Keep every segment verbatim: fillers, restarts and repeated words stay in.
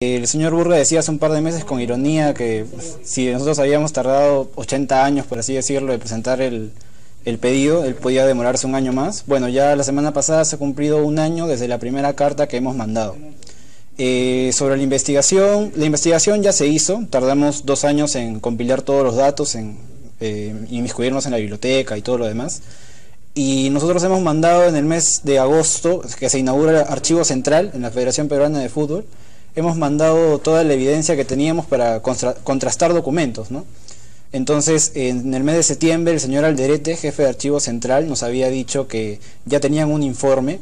El señor Burga decía hace un par de meses con ironía que si nosotros habíamos tardado ochenta años, por así decirlo, de presentar el, el pedido, él podía demorarse un año más. Bueno, ya la semana pasada se ha cumplido un año desde la primera carta que hemos mandado. Eh, sobre la investigación, la investigación ya se hizo, tardamos dos años en compilar todos los datos, en eh, inmiscuirnos en la biblioteca y todo lo demás. Y nosotros hemos mandado en el mes de agosto, que se inaugura el archivo central en la Federación Peruana de Fútbol, hemos mandado toda la evidencia que teníamos para contra, contrastar documentos, ¿no? Entonces, en el mes de septiembre, el señor Alderete, jefe de Archivo Central, nos había dicho que ya tenían un informe,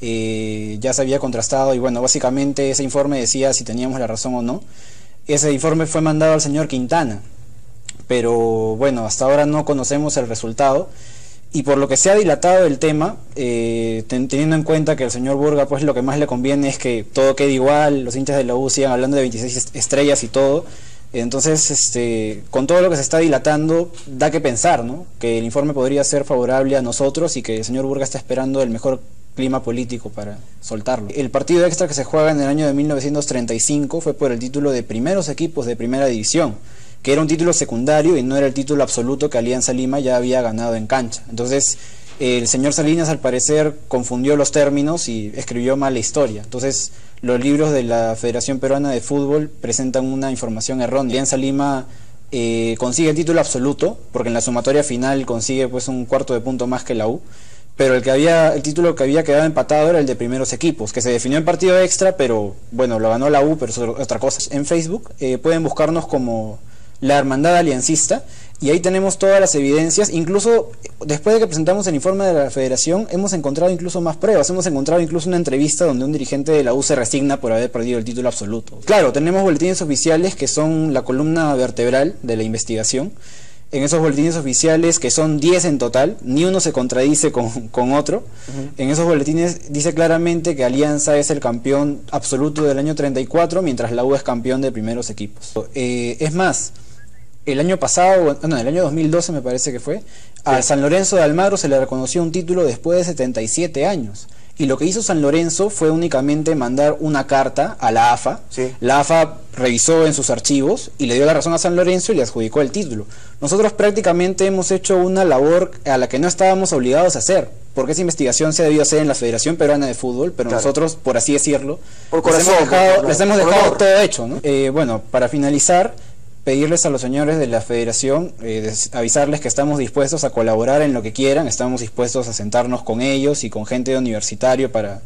eh, ya se había contrastado, y bueno, básicamente ese informe decía si teníamos la razón o no. Ese informe fue mandado al señor Quintana, pero bueno, hasta ahora no conocemos el resultado. Y por lo que se ha dilatado el tema, eh, ten, teniendo en cuenta que el señor Burga, pues lo que más le conviene es que todo quede igual, los hinchas de la U sigan hablando de veintiséis estrellas y todo. Entonces, este, con todo lo que se está dilatando, da que pensar, ¿no? Que el informe podría ser favorable a nosotros y que el señor Burga está esperando el mejor clima político para soltarlo. El partido extra que se juega en el año de mil novecientos treinta y cinco fue por el título de primeros equipos de primera división, que era un título secundario y no era el título absoluto que Alianza Lima ya había ganado en cancha. Entonces el señor Salinas al parecer confundió los términos y escribió mal la historia. Entonces los libros de la Federación Peruana de Fútbol presentan una información errónea. Alianza Lima eh, consigue el título absoluto, porque en la sumatoria final consigue pues un cuarto de punto más que la U, pero el que había el título que había quedado empatado era el de primeros equipos, que se definió en partido extra, pero bueno, lo ganó la U, pero es otra cosa. En Facebook eh, pueden buscarnos como La Hermandad Aliancista, y ahí tenemos todas las evidencias. Incluso después de que presentamos el informe de la Federación, hemos encontrado incluso más pruebas. Hemos encontrado incluso una entrevista donde un dirigente de la U se resigna por haber perdido el título absoluto. Claro, tenemos boletines oficiales que son la columna vertebral de la investigación. En esos boletines oficiales, que son diez en total, ni uno se contradice con, con otro. Uh-huh. En esos boletines dice claramente que Alianza es el campeón absoluto del año treinta y cuatro, mientras la U es campeón de primeros equipos. Eh, es más, el año pasado, no, el año dos mil doce me parece que fue, sí, a San Lorenzo de Almagro se le reconoció un título después de setenta y siete años. Y lo que hizo San Lorenzo fue únicamente mandar una carta a la A F A. Sí. La A F A revisó en sus archivos y le dio la razón a San Lorenzo y le adjudicó el título. Nosotros prácticamente hemos hecho una labor a la que no estábamos obligados a hacer, porque esa investigación se debió hacer en la Federación Peruana de Fútbol, pero claro, nosotros, por así decirlo, por corazón, les hemos dejado, por, les hemos dejado todo hecho, ¿no? Eh, bueno, para finalizar, pedirles a los señores de la Federación, eh, avisarles que estamos dispuestos a colaborar en lo que quieran, estamos dispuestos a sentarnos con ellos y con gente de universitario para,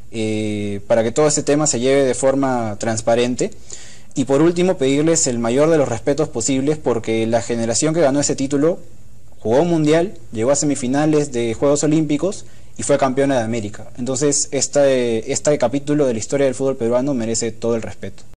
eh, para que todo este tema se lleve de forma transparente. Y por último, pedirles el mayor de los respetos posibles, porque la generación que ganó ese título jugó un mundial, llegó a semifinales de Juegos Olímpicos y fue campeona de América. Entonces este, este capítulo de la historia del fútbol peruano merece todo el respeto.